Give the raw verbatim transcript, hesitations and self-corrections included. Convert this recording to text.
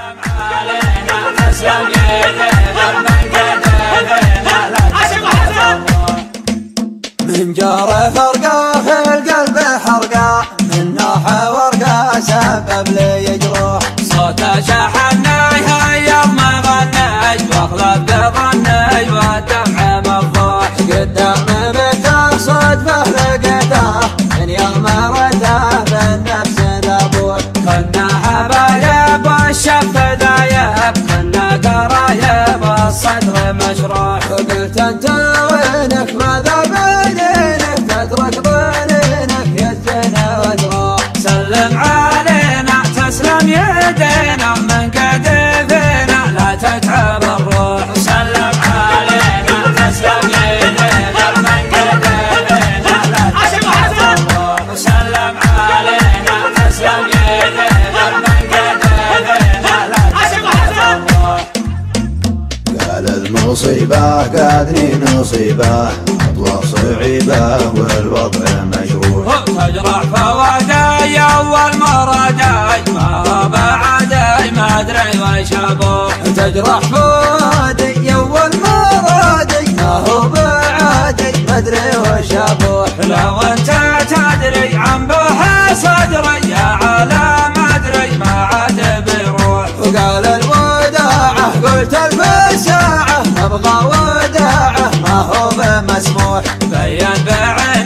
من جار فرقة في القلب حرقة من نوح ورقة سبب لي جروح صوته شحني هيا ما غني واخلط بظني والدمع مفضوح قدام بيته صدفة لقيته من يوم رده بالنفس ذبوح كنا حبايب والشف دايب كنا قرايب والصدر مشروح وقلت انت وينك ماذا بينك تترك ضنينك يدنا وتروح سلم علينا تسلم يدينا من كتفنا لا تتعب الروح سلم علينا تسلم يدينا من كتفنا لا تتعب الروح سلم علينا تسلم يدينا من كتفنا لا تتعب الروح قال المصيبة قادني نصيبة أطوار صعيبة والوضع مجروح تجرح فوادي أول مرادي ما هو بعدي ما أدري وش أبوح تجرح فؤادي أول مرادي ما هو بعادي ما أدري وش أبوح لو أنت تدري عن بوح صدري يا عالم أدري ما عاد بيروح وقال الوداعة قلت الف ساعة أبغى وداعة ما هو بمسموح بين بعيد